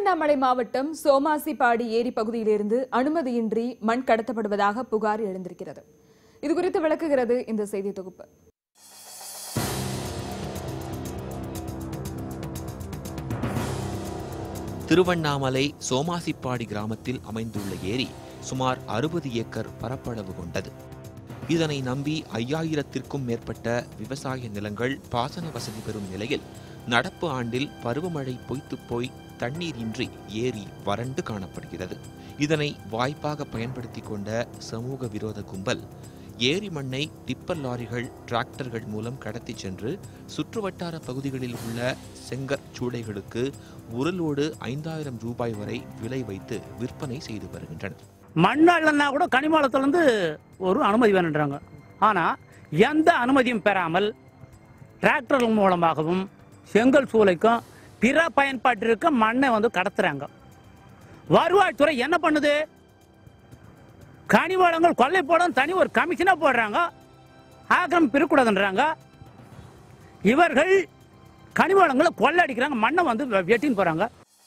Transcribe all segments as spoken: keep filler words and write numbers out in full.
திருவண்ணாமலை மாவட்டம் சோமாசிப்பாடி ஏரி பகுதியிலிருந்து அனுமதியின்றி மண் கடத்தப்படுவதாக புகார் எழுந்திருக்கிறது. இதுகுறித்து விளக்குகிறது இந்த செய்தி தொகுப்பு. திருவண்ணாமலை சோமாசிப்பாடி கிராமத்தில் அமைந்துள்ள ஏரி சுமார் அறுபது ஏக்கர் பரப்பளவு கொண்டது. இதனை நம்பி ஐயாயிரத்திற்கும் மேற்பட்ட விவசாய நிலங்கள் பாசன வசதி பெறும் நிலையில் நடப்பு ஆண்டில் பருவமழை பொய்த்து போய் தண்ணீர் இன்றி ஏரி வறண்டு காணப்படுகிறது. இதனை வாய்ப்பாக பயன்படுத்தி கொண்ட சமூக விரோத கும்பல் ஏரி மண்ணை டிப்பர் லாரிகள், டிராக்டர்கள் மூலம் கடத்தி சென்று சுற்றுவட்டார பகுதிகளில் உள்ள செங்கற் சூளைகளுக்கு உருளோடு ஐந்தாயிரம் ரூபாய் வரை விலை வைத்து விற்பனை செய்து வருகின்றனர். மண்ணா கூட கனிமவளத்திலிருந்து ஒரு அனுமதி வேணுன்றாங்க. ஆனால் எந்த அனுமதியும் பெறாமல் டிராக்டர்கள் மூலமாகவும் செங்கல் சூளைக்கும் பிற பயன்பாட்டிற்கு மண்ணை வந்து கடத்துறாங்க. வருவாய்த்துறை என்ன பண்ணுது? கனிவளங்கள் கொள்ளை போட தனி ஒரு கமிஷனா போடுறாங்க. ஆக்கிரமிப்பு இருக்கக்கூடாதுன்றாங்க. இவர்கள் கனிவளங்களை கொள்ளடிக்கிறாங்க, மண்ணை வந்து வெட்டின்னு போறாங்க.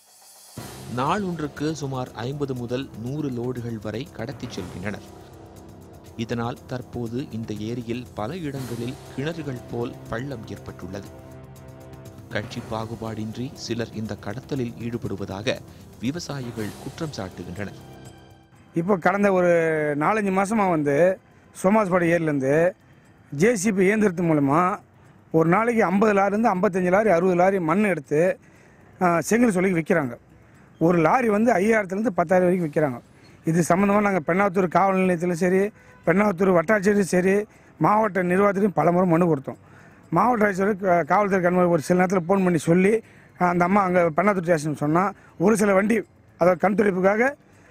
நாள் ஒன்றுக்கு சுமார் ஐம்பது முதல் நூறு லோடுகள் வரை கடத்தி செல்கின்றனர். இதனால் தற்போது இந்த ஏரியில் பல இடங்களில் கிணறுகள் போல் பள்ளம் ஏற்பட்டுள்ளது. கட்சி பாகுபாடின்றி சிலர் இந்த கடத்தலில் ஈடுபடுவதாக விவசாயிகள் குற்றம் சாட்டுகின்றனர். இப்போ கடந்த ஒரு நாலஞ்சு மாதமாக வந்து சோமாசிப்பாடி ஏரியிலேருந்து ஜேசிபி இயந்திரத்து மூலமாக ஒரு நாளைக்கு ஐம்பது லாரிலேருந்து ஐம்பத்தஞ்சு லாரி அறுபது லாரி மண் எடுத்து செங்கல் சொல்லிக்கு விற்கிறாங்க. ஒரு லாரி வந்து ஐயாயிரத்துலேருந்து பத்தாயிரம் வரைக்கும் விற்கிறாங்க. இது சம்மந்தமாக நாங்கள் பெண்ணாத்தூர் காவல் நிலையத்திலும் சரி, பெண்ணாத்தூர் வட்டாட்சியரும் சரி, மாவட்ட நிர்வாகத்திலையும் பல முறை மனு கொடுத்தோம். மாவட்ட ஆட்சியர் காவல்துறை கண்மை ஒரு சில நேரத்தில் ஃபோன் பண்ணி சொல்லி அந்த அம்மா அங்கே பெண்ணாத்தூர் ஸ்டேஷன் சொன்னால் ஒரு சில வண்டி அதாவது கண் துடைப்புக்காக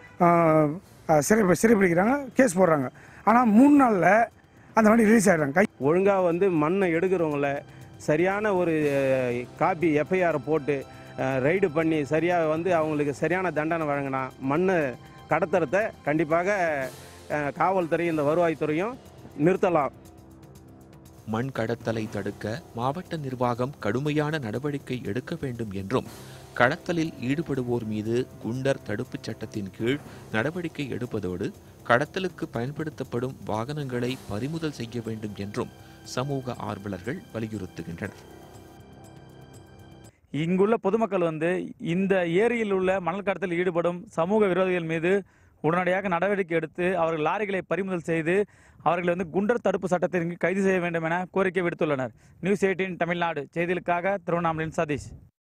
சிறை சிறைப்பிடிக்கிறாங்க, கேஸ் போடுறாங்க. ஆனால் மூணு நாளில் அந்த வண்டி ரிலீஸ் ஆகிடுறாங்க. கை ஒழுங்காக வந்து மண்ணை எடுக்கிறவங்கள சரியான ஒரு காப்பி எஃப்ஐஆரை போட்டு ரைடு பண்ணி சரியாக வந்து அவங்களுக்கு சரியான தண்டனை வழங்கினா மண்ணை கடத்துறத கண்டிப்பாக காவல்துறை இந்த வருவாய்த்துறையும் நிறுத்தலாம். மண் கடத்தலை தடுக்க மாவட்ட நிர்வாகம் கடுமையான நடவடிக்கை எடுக்க வேண்டும் என்றும், கடத்தலில் ஈடுபடுவோர் மீது குண்டர் தடுப்புச் சட்டத்தின் கீழ் நடவடிக்கை எடுப்பதோடு கடத்தலுக்கு பயன்படுத்தப்படும் வாகனங்களை பறிமுதல் செய்ய வேண்டும் என்றும் சமூக ஆர்வலர்கள் வலியுறுத்துகின்றனர். இங்குள்ள பொதுமக்கள் வந்து இந்த ஏரியில் உள்ள மணல் கடத்தலில் ஈடுபடும் சமூக விரோதிகள் மீது உடனடியாக நடவடிக்கை எடுத்து அவர்கள் லாரிகளை பறிமுதல் செய்து அவர்களை வந்து குண்டர் தடுப்பு சட்டத்திற்கு கைது செய்ய வேண்டும் என கோரிக்கை விடுத்துள்ளனர். நியூஸ் எயிட்டீன் தமிழ்நாடு செய்திகளுக்காக திருவண்ணாமலையின் சதீஷ்.